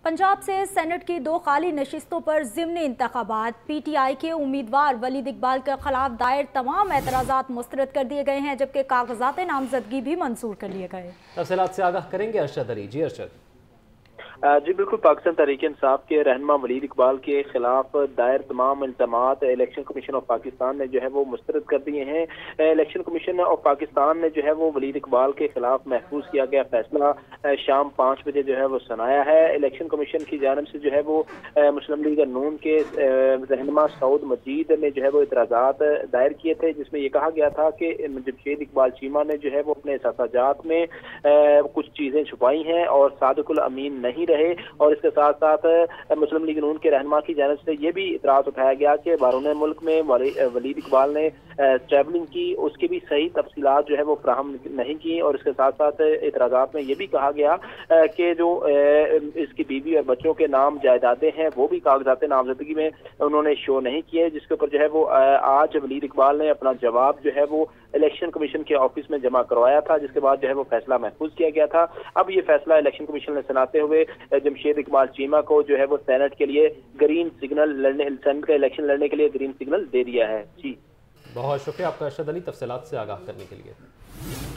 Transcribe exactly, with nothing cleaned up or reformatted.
पंजाब से सेनेट की दो खाली नशिस्तों पर ज़िमनी इंतखाबात। पी टी आई के उम्मीदवार वलीद इकबाल के खिलाफ दायर तमाम एतराज़ात मुस्तरद कर दिए गए हैं, जबकि कागजात नामजदगी भी मंजूर कर लिए गए। तफसीलात से आगाह करेंगे अरशद अली। जी अरशद। जी बिल्कुल, पाकिस्तान तहरीक इंसाफ के रहनुमा वलीद इकबाल के खिलाफ दायर तमाम इल्जामात इलेक्शन कमीशन ऑफ पाकिस्तान ने जो है वो मुस्तरद कर दिए हैं। इलेक्शन कमीशन ऑफ पाकिस्तान ने जो है वो वलीद इकबाल के खिलाफ महफूज किया गया फैसला शाम पाँच बजे जो है वो सुनाया है। इलेक्शन कमीशन की जानिब से जो है वो मुस्लिम लीग नून के रहनुमा सऊद मजीद ने जो है वो इतराज़ात दायर किए थे, जिसमें ये कहा गया था कि वाएद इकबाल चीमा ने जो है वो अपने एहसासात में कुछ चीज़ें छुपाई हैं और सादिकुल अमीन नहीं रहे। और इसके साथ साथ मुस्लिम लीग नून के रहनुमा की जानिब से ये भी इतराज़ उठाया गया कि बारून मुल्क में वलीद इकबाल ने ट्रैवलिंग की, उसकी भी सही तफसीलात जो है वो फराहम नहीं की। और इसके साथ साथ इतराज़ात में ये भी कहा गया कि जो इसकी बीवी और बच्चों के नाम जायदादें हैं वो भी कागजात नामजदगी में उन्होंने शो नहीं किए, जिसके ऊपर जो है वो आज वलीद इकबाल ने अपना जवाब जो है वो इलेक्शन कमीशन के ऑफिस में जमा करवाया था, जिसके बाद जो है वो फैसला महफूज किया गया था। अब ये फैसला इलेक्शन कमीशन ने सुनाते हुए वाएद इकबाल चीमा को जो है वो सेनेट के लिए ग्रीन सिग्नल लड़ने सेनेट का इलेक्शन लड़ने के लिए ग्रीन सिग्नल दे दिया है। जी बहुत शुक्रिया आपका अरशद अली, तफसीलात से आगाह करने के लिए।